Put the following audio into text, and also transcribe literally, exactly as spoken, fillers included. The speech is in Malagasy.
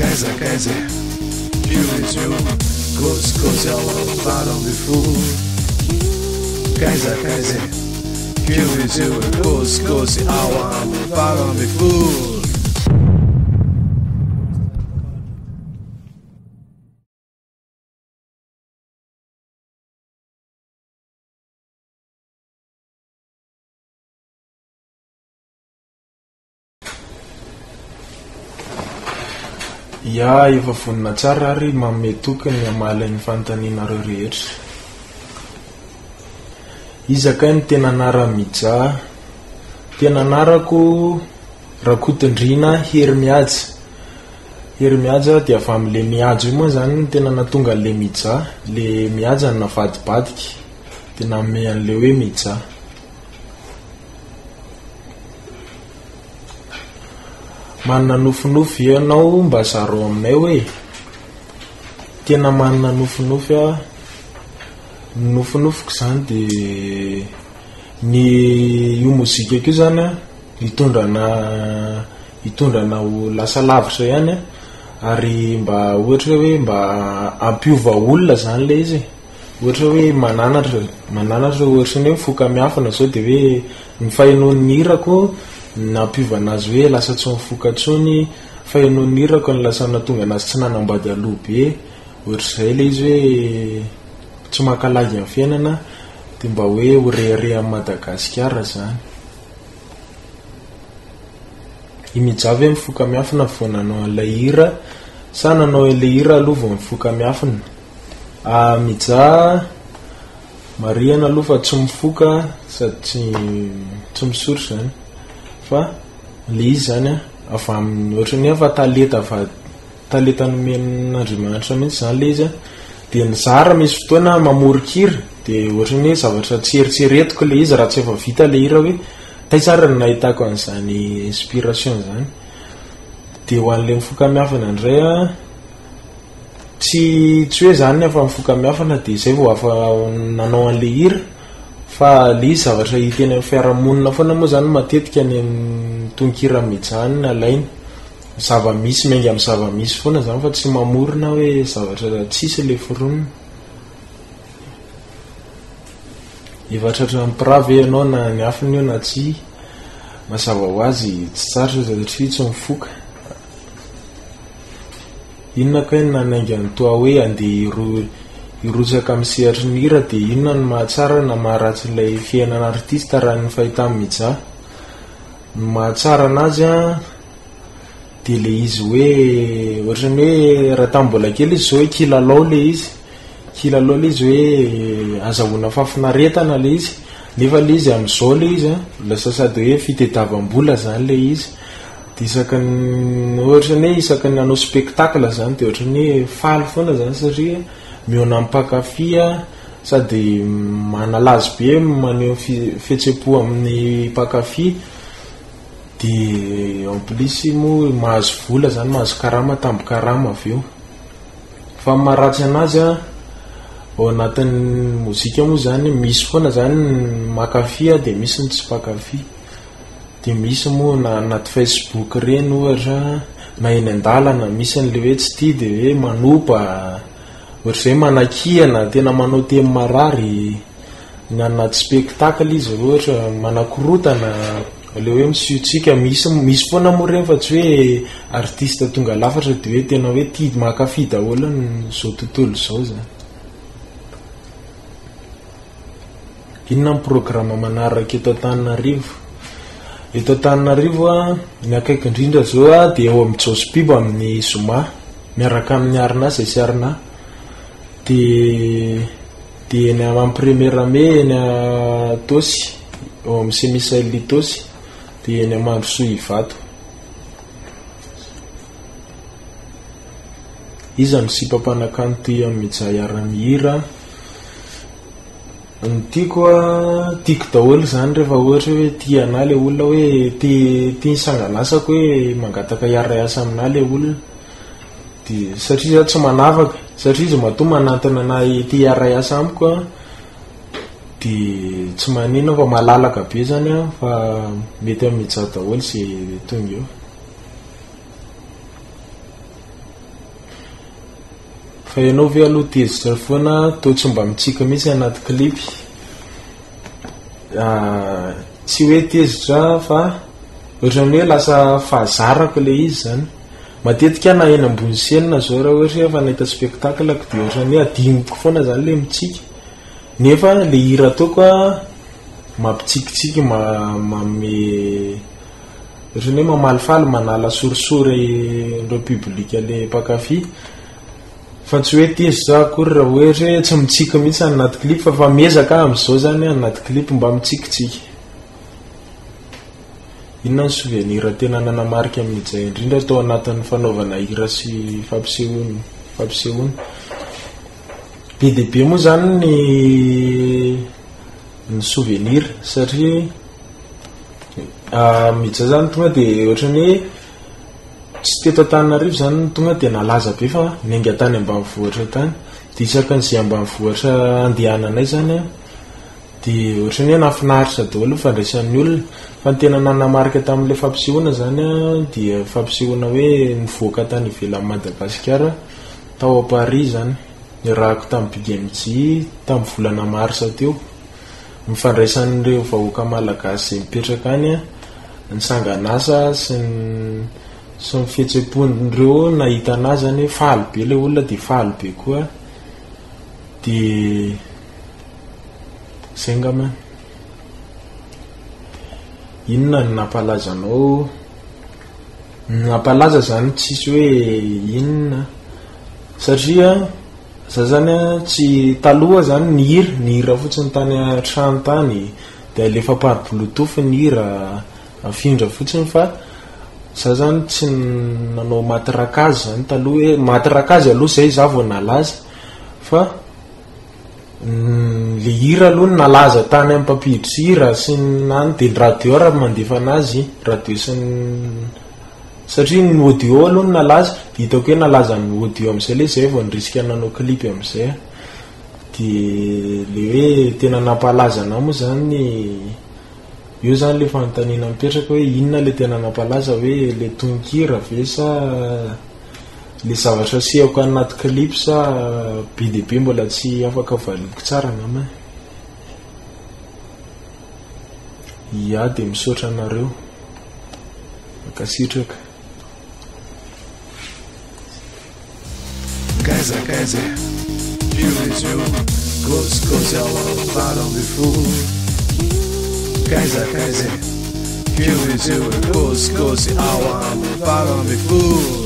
Kaiser, Kaiser, curious you, cause, cause I'm part of the fool. Kaiser, Kaiser, curious you, cause, cause I'm part of the fool. Ya efa vonina tsara ary manome tokony amala ny fanontanianareo rehetra. Izakay ny tena anara mijà. Tena anarako Rakotondrina Hery Mihaja. Hery Mihaja dia avy amin'le mihaja io moa zany ny tena natonga le mijà. Le mihaja ny navadibadiky tena ame an'le hoe mijà. Manana nofinofy ianao mba zaro aminay hoe tena manana nofinofy a. Nofinofiko zany de ny io mozika io zany a hitondrana hitondrana ho lasa lavitra ihany ary mba ohatra hoe mba ampiova olona zany le izy. Ohatra hoe mananatra mananatra ohatra ny hoe mifoka miafina zao de hoe ny fahenon'ny hirako nampiova anazy hoe lasa tsy mifoka tsony, fahenon'ny hirako ny lasa natonga anazy tsy nanambady aloha be. Ohatr'izay le izy hoe tsy makalagy amin'ny fiainana de mba hoe horehere amin'ny Madagasikara zany. I mijavy mifoka miafina vao nanao an'ilay hira sa nanao an'ilay hira aloha vao mifoka miafina. A mijà marihana aloha fa tsy mifoka sady tsy tsy misotro zany. Fa le izy zany a avy amin'ny ohatra ny efa taleta va taleta nomen'Andriamanitra mihitsy zany le izy a. De ny zara misy fotoana mamorikira de ohatra ny hoe zavatra tsy eritseretiko le izy raha tsy efa vita le hira hoe tay tsara ny nahitako an'izany inspiration zany. De ho an'le mifoka miafina indray a tsy tsy hoe zany efa mifoka miafina de zay vao afa nanao an'le hira fa le izy zavatra hita eny amin'ny fiarahamonina foana moa zany matetika any amin'ny tononkira mijany alainy. Zava-misy miainga amin'ny zava-misy foana zany fa tsy mamorona hoe zavatra tsisy le foronina. Evatratra mipirave ianao na ny afiny io na tsy mazava ho azy tsy tsara satria tsy mifoka. Inona koa na nainga ny toa hoe andeha iro irotsaka amin'ny sehatry ny hira de inona ny mahatsara na maharatsy ilay fiainana artista raha ny fahita mijà. Ny mahatsara anazy a de le izy hoe ohatra ny hoe raha tamin'ny mbola kely izy zao hoe kilalao le izy kilalao le izy hoe azahoana fafinaretana le izy nefa le izy amin'izao le izy a lasa sady hoe fitadiavam-bola zany le izy. De isaky ny ohatra ny hoe isaky ny hanao spectacle zany de ohatra ny hoe faly foana zany satria miona amin'ny mpankafy a sady manalazy be maneho fihetsem-po amin'ny mpankafy. De en plus mo mahazo vola zany mahazo karama tambo karama avy eo. Fa maharatsy anazy a ao anatin'ny mozika moa zany misy foana zany mankafy de misy ny tsy mpankafy. De misy moa na anaty Facebook reny ohatra na eny an-dalana misy an'le hoe tsy tia de hoe manopa ohatr'izay manakihana tena manao teny marary. Ny anaty spectacle izy ohatra manakorotana le hoe misiotsika misy misy foana moa reny fa tsy hoe artista tonga lafatra de hoe tena hoe tia mankafy daholo zao tontolo zao zany. Inona ny programme manaraka eto Antananarivo? Eto Antananarivo a ny akaiky indrindra zao a de eo amin'ny Josy Bibo amin'ny Zoma miaraka amin'ny Arina zay sy Arina. De de ny amin'ny Premier Mai eny a Tosy eo amin'ny Semisaily Tosy de eny Mandrosoa Ivato. Iza ny sipam-panakanto amin'ny mijà iara-mihira. Ny tiako a tiako daholo zany rehefa ohatra hoe tia ana le olona hoe tia tia sanganasako hoe mangataka hiara-iasa amina le olona. De satria za tsy manavaka satria izy matoa manantona anahy tia hiara-iasa amiko a de tsy manino fa malalaka be zany a fa mety amin'ny mijà daholo zay tonga eo. fa ianao ve aloha tezitra foana to tsy mba mitsika mihitsy anaty clip tsy hoe tezitra fa ohatran'ny hoe lasa fahazarako le izy zany matetika na eny ambony senina zao raha ohatra efa nahita spectacle ko dia ohatran'ny hoe adiniko foana zany le mitsika nefa le hira ataoko a mampitsikitsiky mame ohatran'ny hoe mamalifaly manala sorisory ndreo publika le mpakafy fa tsy hoe tezitra akory raha ohatra hoe tsy mitsika mihitsy anaty clip fa fa mezaka am'izao zany anaty clip mba mitsikitsiky inona ny souvenir tena nanamarika amin'izay indrindra tao anatin'ny fanaovana hira sy fampisehoana fampisehoana be dia be moa zany ny ny souvenir satria mijà zany tonga dia ohatran'ny hoe tsy teto Antananarivo zany tonga dia nalaza be fa nenga tany ambanivohitra tany dia isakan'izay ambanivohitra andehananay zany a dia ohatran'ny hoe nafinaritra daholo fandraisan'ny olona fa ny tena nanamarika tamin'ilay fampisehoana zany a dia fampisehoana hoe nivoaka tany ivelan'i Madagasikara tao a Paris zany nirahako tamin'ny Big M G tamin'ny volana marsa teo mifandraisan'ireo vahoaka malagasy mipetraka any a ny sangan'asa sy ny sy ny fihetseham-pon'ireo nahita anazy zany hoe faly be ilay olona dia faly be koa dia zay ngamba inona ny nampalaza anao nampalaza zany tsisy hoe inona satria za zany a tsy taloha zany ny hira ny hira fotsiny tany an-trano tany dia alefa par bluetooth ny hira afindra fotsiny fa za zany tsy nanao matrakazy zany taloha hoe matrakazy aloha zay za vao nalaza fa le hira aloha ny nalaza tany amin'ny mpampiditra hira sy nany dia ny radio raha mandefa anazy radio sy ny satria ny audio aloha ny nalaza dia hitako hoe nalaza ny audio amin'izay le zay vao nirisika nanao clip amin'izay a dia le hoe tena nampalaza anao moa zany io zany le fanontaniana mipetraka hoe inona le tena nampalaza hoe le tononkira ve sa le zavatra sehako anaty clip sa be dia be mbola tsy afaka valiko tsara ngamba ia dia misaotra anareo makasitraka Kaiser, Kaiser, pure as you, cause, cause I wanna follow the food. Kaiser, Kaiser, pure as you, cause, cause I wanna follow the food.